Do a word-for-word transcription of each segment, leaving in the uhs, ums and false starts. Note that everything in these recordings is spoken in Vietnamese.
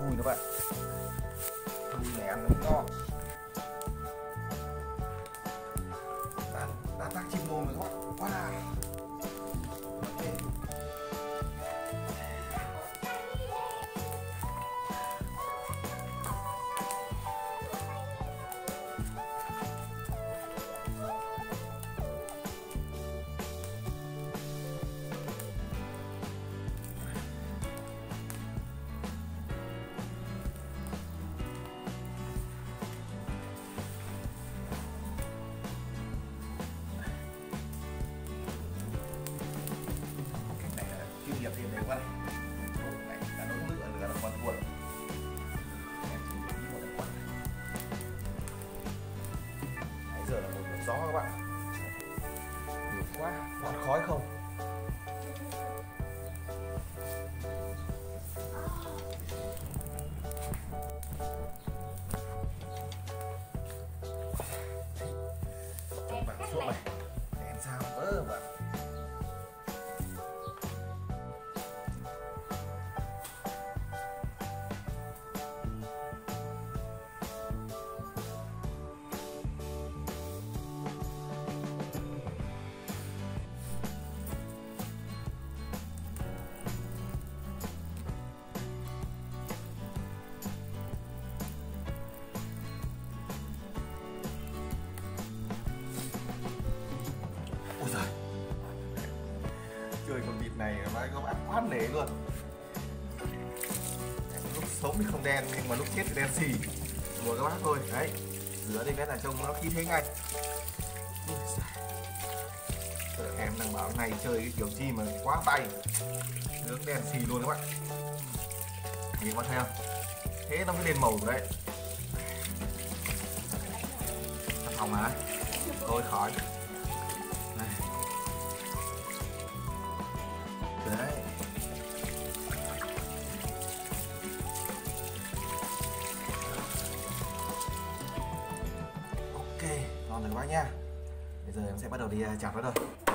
thui nữa bạn. Thui này ăn nó ngon. Đã, đã tác chim mồm rồi các bạn. Wow. Okay. Nghiệp thì đều này này đã nấu lửa lửa là còn buồn em chỉ nghĩ một cái quạt nãy giờ là một đợt gió các bạn, nhiều quá ngọn khói không. Bạn xuống này đèn sao vỡ bạn. Chơi con vịt này mà các bạn quá nể luôn. Lúc sống thì không đen nhưng mà lúc chết thì đen xì. Đùa các bác thôi. Đấy, rửa đi cái là trông nó khí thế ngay. Em đang bảo này chơi cái kiểu chi mà quá tay, nướng đen xì luôn các bạn. Nhìn các bạn thấy không? Thế nó mới lên màu đấy. Thật hỏng hả? Thôi khỏi. Đấy. Ok, ngon rồi các bác nha. Bây giờ em sẽ bắt đầu đi chặt nó rồi.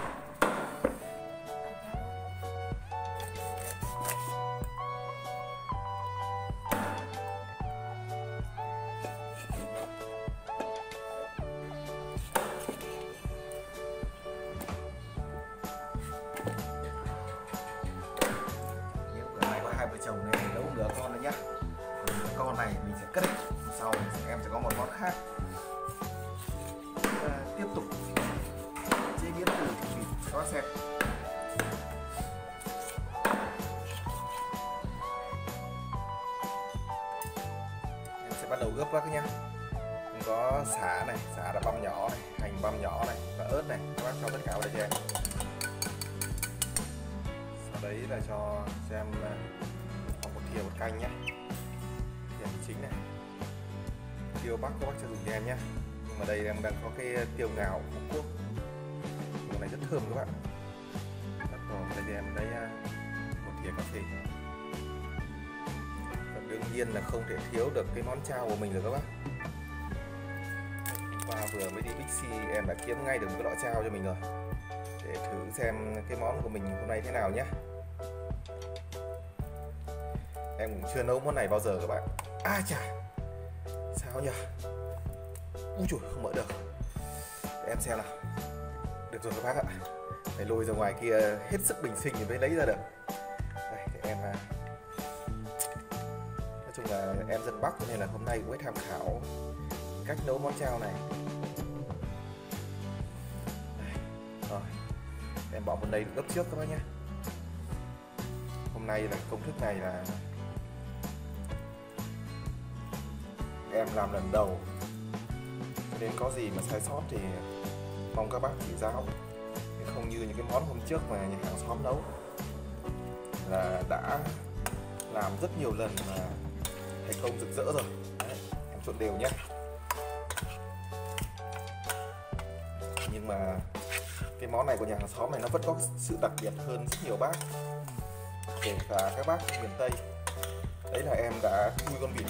Hai vợ chồng này nấu nửa con đấy nhá. Nửa con này mình sẽ cất đi. Sau em sẽ có một món khác. À, tiếp tục chế biến từ vịt xóa xe. Em sẽ bắt đầu ướp các nhá. Mình có sả này, sả là băm nhỏ này, hành băm nhỏ này và ớt này. Các bác cho tất cả vào đây cho em. Sau đấy là cho cho em một thìa bột canh nhé, thìa chính này. Tiêu bắc các bác cho dùng cho em nhé, nhưng mà đây em đang có cái tiêu ngào Phú Quốc, cái này rất thơm các bạn. Bắt vào đây thì em lấy một thìa cà phê. Và đương nhiên là không thể thiếu được cái món chao của mình rồi các bác. Và vừa mới đi Bixi em đã kiếm ngay được một cái lọ chao cho mình rồi, để thử xem cái món của mình hôm nay thế nào nhé. Em cũng chưa nấu món này bao giờ các bạn. À chà, sao nhỉ? Úi trời, không mở được. Để em xem nào. Được rồi các bác ạ. Phải lôi ra ngoài kia hết sức bình sinh thì mới lấy ra được. Đây, để em nói chung là em dân Bắc nên là hôm nay cũng mới tham khảo cách nấu món chao này. Đây. Rồi, em bỏ vào đây ướp trước các bác nhé. Hôm nay là công thức này là em làm lần đầu, nên có gì mà sai sót thì mong các bác chỉ giáo, không như những cái món hôm trước mà nhà hàng xóm nấu là đã làm rất nhiều lần mà thành công rực rỡ rồi. Đấy, em trộn đều nhé. Nhưng mà cái món này của nhà hàng xóm này nó vẫn có sự đặc biệt hơn rất nhiều bác, kể cả các bác miền Tây. Đấy là em đã thui con vịt.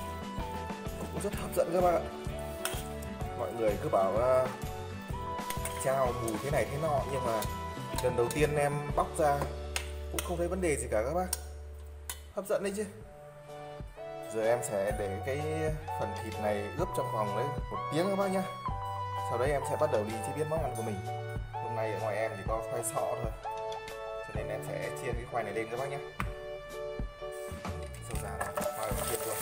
Cũng rất hấp dẫn các bạn ạ. Mọi người cứ bảo uh, chao mùi thế này thế nọ, nhưng mà lần đầu tiên em bóc ra cũng không thấy vấn đề gì cả các bác. Hấp dẫn đấy chứ. Giờ em sẽ để cái phần thịt này ướp trong vòng đấy một tiếng các bác nhá. Sau đấy em sẽ bắt đầu đi chế biến món ăn của mình. Hôm nay ở ngoài em chỉ có khoai sọ thôi, cho nên em sẽ chiên cái khoai này lên các bác nhé. Dầu ra là khoai vào chiên luôn.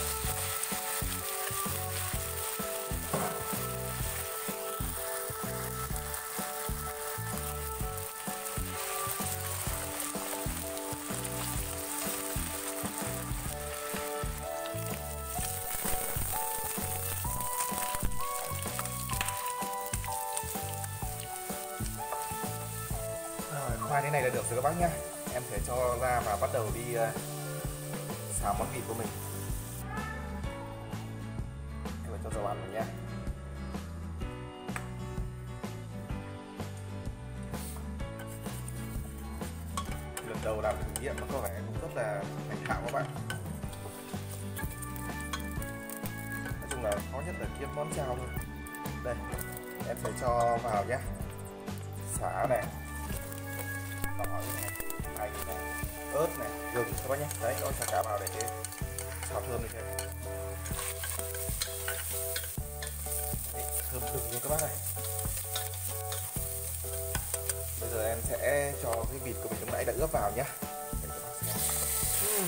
Khoai thế này là được rồi các bác nhá. Em sẽ cho ra và bắt đầu đi uh, xào món vịt của mình. Em phải cho dầu ăn vào nhá. Lần đầu làm thử nghiệm nó có vẻ cũng rất là thành thạo các bạn. Nói chung là khó nhất là kiếm món chao thôi. Đây, em sẽ cho vào nhá. Sả này, tỏi này, hành này, ớt này, gừng các bác nhé. Đấy, cho tất cả vào để cái xào thơm như thế. Đấy, thơm đừng luôn các bác này. Bây giờ em sẽ cho cái vịt của mình lúc nãy đã ướp vào nhé. Để các bác xem. uhm.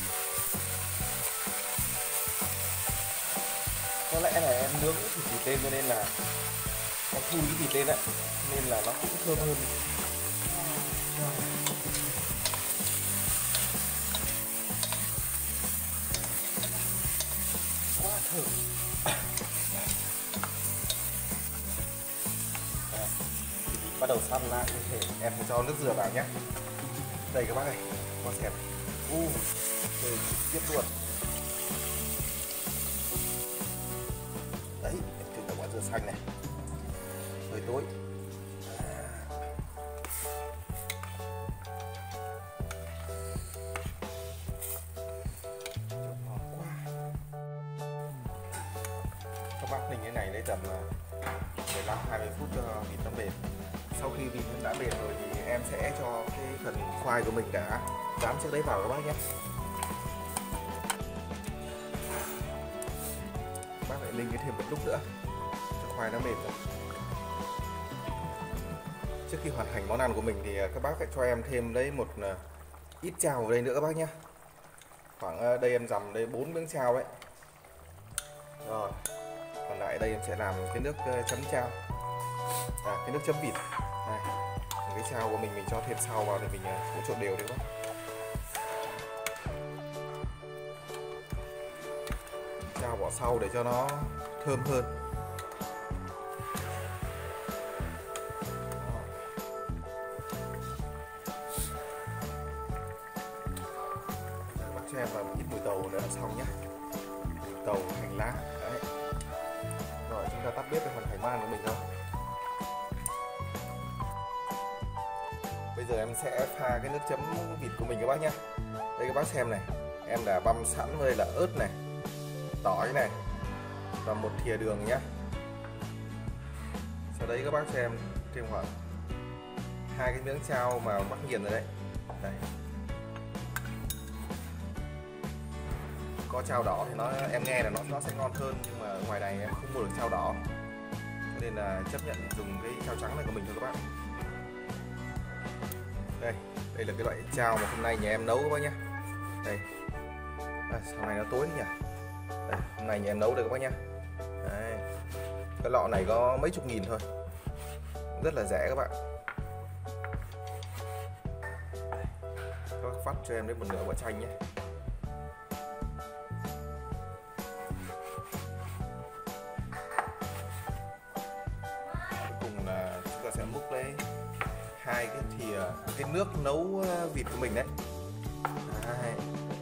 Có lẽ là em nướng cái thịt vịt lên cho nên là em thui cái thịt lên đấy, nên là nó cũng thơm hơn. Quá thơm. À, bắt đầu săn lại như thế, em phải cho nước dừa vào nhé. Đây các bác này, có xem. U, uh, tiếp luôn. Đấy, em thử cả quả dừa xanh này. Hơi tối. Bắc ninh cái này lấy tầm mười lăm hai mươi phút cho vịt nó mềm. Sau khi vịt đã mềm rồi thì em sẽ cho cái phần khoai của mình đã rán trước đấy vào các bác nhé. Bác lại ninh cái thêm một lúc nữa cho khoai nó mềm rồi. Trước khi hoàn thành món ăn của mình thì các bác hãy cho em thêm đấy một ít chao vào đây nữa các bác nhé. Khoảng đây em dằm đây bốn miếng chao đấy. Rồi. Còn lại đây em sẽ làm cái nước chấm chao, à cái nước chấm vịt này. Cái chao của mình mình cho thêm sau vào để mình hỗn trộn đều đấy các bác. Chao bỏ sau để cho nó thơm hơn. Bác cho em vào một ít mùi tàu nữa là xong nhé. Mùi tàu, hành lá. Đấy. Rồi chúng ta tắt bếp để hoàn thành món ăn của mình thôi. Bây giờ em sẽ pha cái nước chấm vịt của mình các bác nhé. Đây các bác xem này, em đã băm sẵn với là ớt này, tỏi này và một thìa đường nhé. Sau đấy các bác xem thêm khoảng hai cái miếng chao mà bác nghiền rồi đấy. Đây. Có chao đỏ thì nó em nghe là nó nó sẽ ngon hơn, nhưng mà ngoài này em không mua được chao đỏ, cho nên là chấp nhận dùng cái chao trắng này của mình thôi các bạn. Đây, đây là cái loại chao mà hôm nay nhà em nấu các bác nhé. Đây, à, sau này nó tối nhỉ. Đây, hôm nay nhà em nấu được các bác nhé. Đây, cái lọ này có mấy chục nghìn thôi, rất là rẻ các bạn. Đây, các bác phát cho em đến một nửa quả chanh nhé. Sẽ múc lấy hai cái thìa cái nước nấu vịt của mình đấy. Đấy.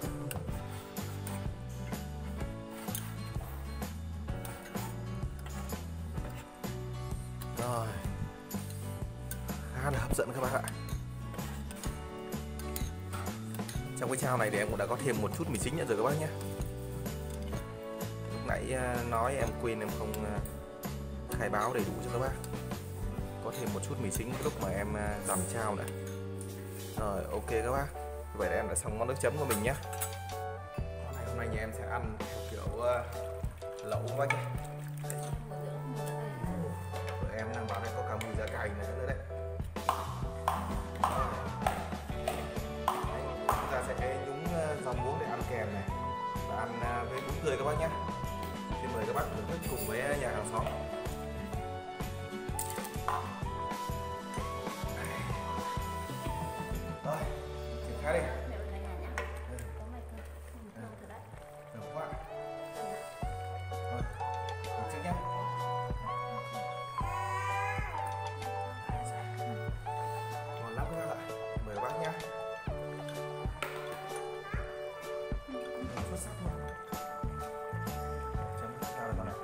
Rồi, khá là hấp dẫn các bác ạ. Trong cái chao này thì em cũng đã có thêm một chút mì chính nữa rồi các bác nhé. Lúc nãy nói em quên, em không khai báo đầy đủ cho các bác. có thêm một chút mì chính lúc mà em làm chao nữa. Rồi ok các bác, vậy là em đã xong món nước chấm của mình nhé. Món này hôm nay nhà em sẽ ăn kiểu uh, lẩu quá nhé. Rồi em đang bảo đây có cả mùi giá cày nữa đấy. Chúng ta sẽ nhúng rau muống để ăn kèm này và ăn với bún tươi các bác nhé. Xin mời các bác thưởng thức cùng với nhà hàng xóm. Rồi, triển khai đi. Được quá. Rồi, được trước nhé. Ngon lắm các bác ạ. Mời các bác nhé. Xuất sắc luôn. Chấm sao được nào.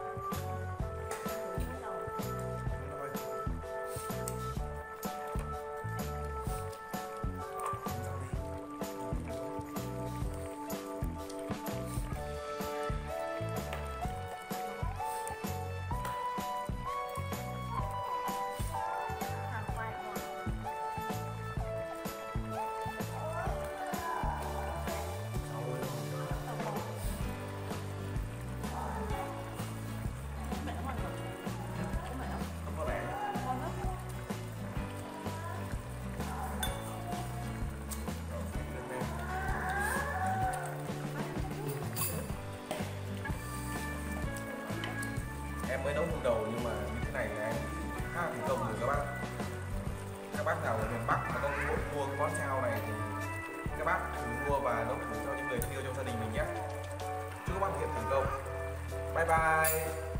Em mới nấu hôm đầu nhưng mà như thế này là em khá là thành công rồi các bác. Các bác nào ở miền Bắc mà có mua, mua cái món chao này thì các bác thử mua và nấu thử cho những người yêu trong gia đình mình nhé. Chúc các bác thực hiện thành công. Bye bye.